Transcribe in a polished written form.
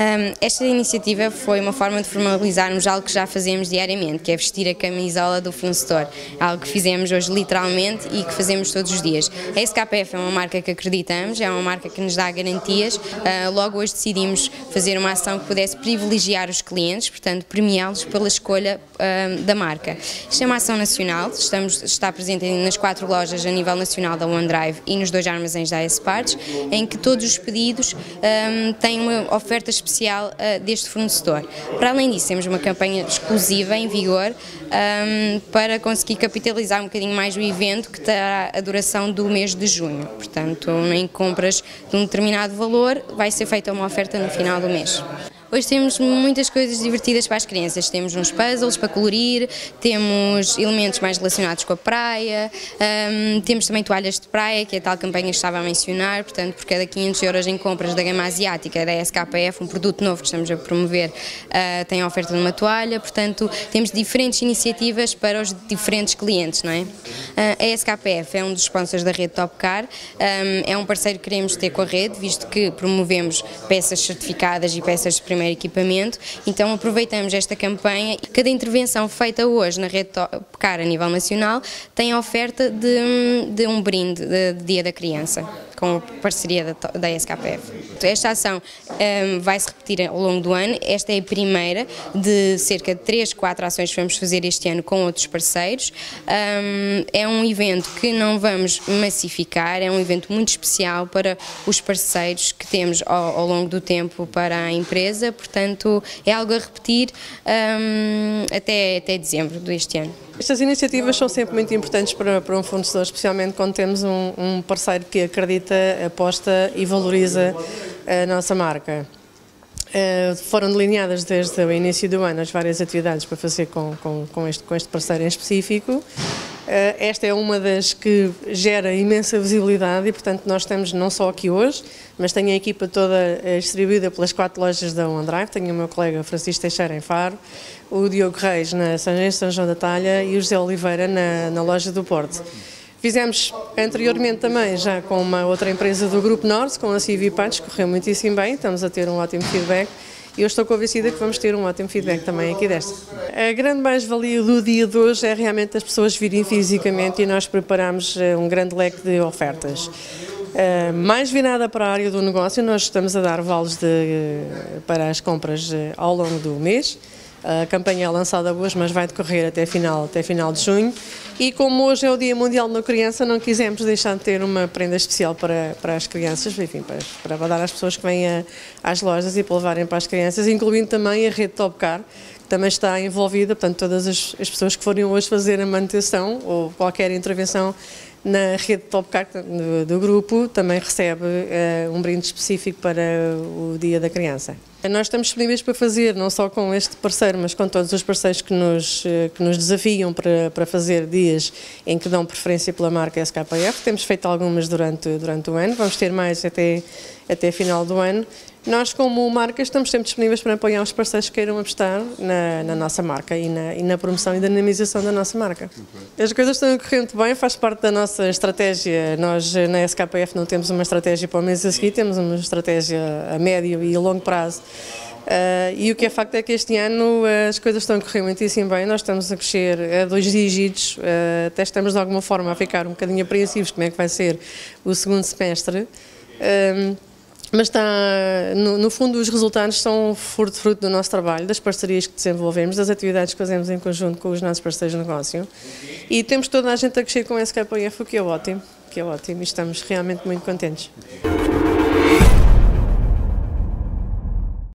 Esta iniciativa foi uma forma de formalizarmos algo que já fazemos diariamente, que é vestir a camisola do fornecedor, algo que fizemos hoje literalmente e que fazemos todos os dias. A SKF é uma marca que acreditamos, é uma marca que nos dá garantias, logo hoje decidimos fazer uma ação que pudesse privilegiar os clientes, portanto premiá-los pela escolha da marca. Isto é uma ação nacional, está presente nas 4 lojas a nível nacional da OneDrive e nos 2 armazéns da AS Parts, em que todos os pedidos têm uma oferta especial deste fornecedor. Para além disso, temos uma campanha exclusiva em vigor para conseguir capitalizar um bocadinho mais o evento, que terá a duração do mês de junho. Portanto, em compras de um determinado valor, vai ser feita uma oferta no final do mês. Hoje temos muitas coisas divertidas para as crianças, temos uns puzzles para colorir, temos elementos mais relacionados com a praia, temos também toalhas de praia, que é a tal campanha que estava a mencionar, portanto por cada 500 € em compras da gama asiática da SKF, um produto novo que estamos a promover, tem a oferta de uma toalha, portanto temos diferentes iniciativas para os diferentes clientes, não é? A SKF é um dos sponsors da rede Topcar, é um parceiro que queremos ter com a rede, visto que promovemos peças certificadas e peças de primeiro equipamento, então aproveitamos esta campanha e cada intervenção feita hoje na rede Topcar a nível nacional tem a oferta de um brinde de Dia da Criança, com a parceria da SKF. Esta ação vai-se repetir ao longo do ano, esta é a primeira de cerca de 3, 4 ações que vamos fazer este ano com outros parceiros. É um evento que não vamos massificar, é um evento muito especial para os parceiros que temos ao longo do tempo para a empresa, portanto é algo a repetir até dezembro deste ano. Estas iniciativas são sempre muito importantes para um fornecedor, especialmente quando temos um parceiro que acredita, aposta e valoriza a nossa marca. Foram delineadas desde o início do ano as várias atividades para fazer com este parceiro em específico. Esta é uma das que gera imensa visibilidade e, portanto, nós estamos não só aqui hoje, mas tenho a equipa toda distribuída pelas 4 lojas da OneDrive. Tenho o meu colega Francisco Teixeira em Faro, o Diogo Reis na São João da Talha e o José Oliveira na loja do Porto. Fizemos anteriormente também já com uma outra empresa do Grupo Norte, com a CV Punch, correu muitíssimo bem, estamos a ter um ótimo feedback. E eu estou convencida que vamos ter um ótimo feedback também aqui desta. A grande mais-valia do dia de hoje é realmente as pessoas virem fisicamente e nós preparamos um grande leque de ofertas. Mais virada para a área do negócio, nós estamos a dar vales para as compras ao longo do mês. A campanha é lançada hoje, mas vai decorrer até final de junho. E como hoje é o Dia Mundial da Criança, não quisemos deixar de ter uma prenda especial para as crianças, enfim, para dar às pessoas que vêm às lojas e para levarem para as crianças, incluindo também a rede Topcar, que também está envolvida, portanto todas as pessoas que forem hoje fazer a manutenção ou qualquer intervenção na rede Topcar do grupo também recebe um brinde específico para o Dia da Criança. Nós estamos disponíveis para fazer, não só com este parceiro, mas com todos os parceiros que nos desafiam para fazer dias em que dão preferência pela marca SKF. Temos feito algumas durante o ano, vamos ter mais até final do ano. Nós, como marca, estamos sempre disponíveis para apoiar os parceiros que queiram apostar na nossa marca e na promoção e dinamização da nossa marca. As coisas estão a correr muito bem, faz parte da nossa estratégia. Nós, na SKF, não temos uma estratégia para o mês a seguir, temos uma estratégia a médio e a longo prazo. E o que é facto é que este ano as coisas estão a correr muitíssimo bem, nós estamos a crescer a 2 dígitos, até estamos de alguma forma a ficar um bocadinho apreensivos como é que vai ser o segundo semestre. Mas no fundo os resultados são fruto do nosso trabalho, das parcerias que desenvolvemos, das atividades que fazemos em conjunto com os nossos parceiros de negócio e temos toda a gente a crescer com a SKF, o que é ótimo e estamos realmente muito contentes.